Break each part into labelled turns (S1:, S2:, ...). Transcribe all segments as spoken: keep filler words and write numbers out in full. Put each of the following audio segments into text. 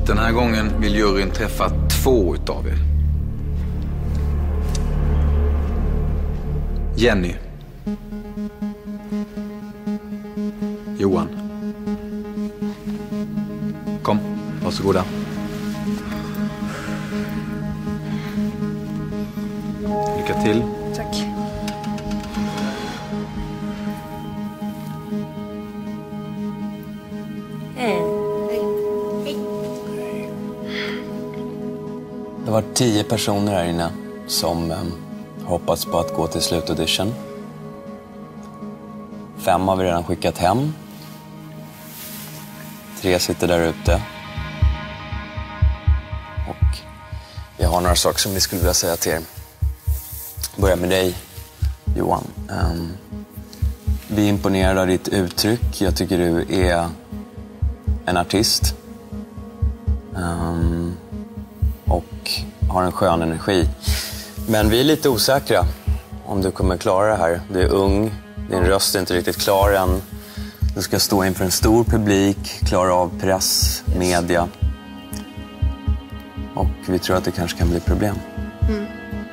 S1: Den här gången vill juryn träffa två utav er. Jenny. Johan. Kom, varsågoda. Lycka till.
S2: Tack.
S3: Hej.
S4: Det var tio personer här inne som eh, hoppats på att gå till slutaudition. Fem har vi redan skickat hem. Tre sitter där ute. Och vi har några saker som vi skulle vilja säga till er. Börja med dig, Johan. Um, vi är imponerade av ditt uttryck. Jag tycker du är en artist. Um, och har en skön energi. Men vi är lite osäkra om du kommer klara det här. Du är ung, din röst är inte riktigt klar än. Du ska stå inför en stor publik, klara av press, media. Och vi tror att det kanske kan bli problem.
S2: Mm.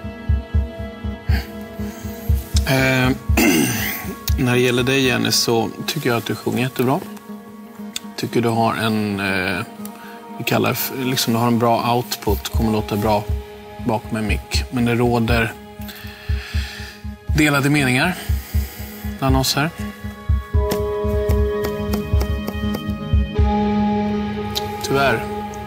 S5: Eh, när det gäller dig, Jenny, så tycker jag att du sjunger jättebra. Tycker du har en, eh, vi kallar liksom du har en bra output, kommer låta bra bak med mick. Men det råder delade meningar bland oss här. Tyvärr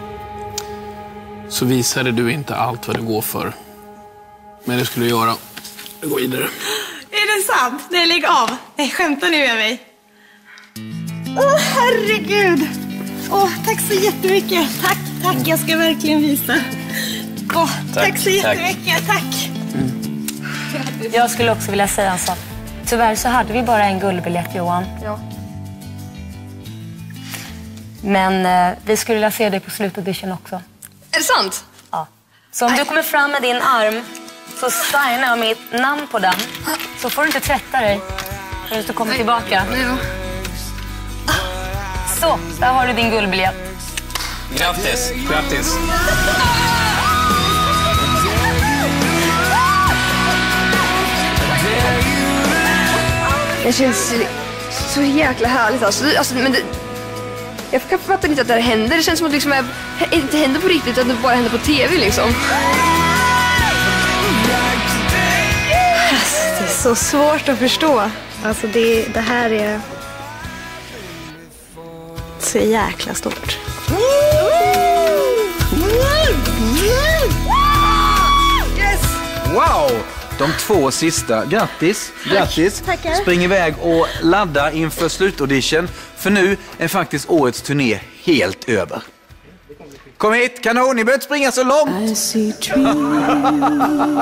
S5: så visade du inte allt vad det går för. Men det skulle du göra. Det går vidare.
S2: Är det sant? Nej, lägg av. Nej, skämtar ni med mig? Åh, oh, herregud. Åh, oh, tack så jättemycket. Tack, tack. Jag ska verkligen visa. Åh, oh, tack, tack så jättemycket. Tack. tack. Mm.
S3: Jag skulle också vilja säga en sak. Tyvärr så hade vi bara en guldbiljett, Johan.
S2: Ja.
S3: Men eh, vi skulle vilja se dig på slutaudition också.
S2: Är det sant?
S3: Ja. Så om du kommer fram med din arm så signar jag mitt namn på den. Så får du inte tvätta dig förrän du kommer tillbaka.
S2: Ja.
S3: Så, där har du din guldbiljett.
S4: Grattis, grattis.
S6: Det känns så jäkla härligt alltså. alltså men det, jag fattar inte att det här händer. Det känns som att liksom jag, det inte händer på riktigt, utan det bara händer på tv liksom.
S2: Alltså, det är så svårt att förstå. Alltså det, det här är så jäkla stort.
S1: Yes! Wow! De två sista, grattis, grattis.
S2: Tackar.
S1: Spring iväg och ladda inför slutaudition. För nu är faktiskt årets turné helt över. Kom hit, kanon, ni behöver inte springa så långt.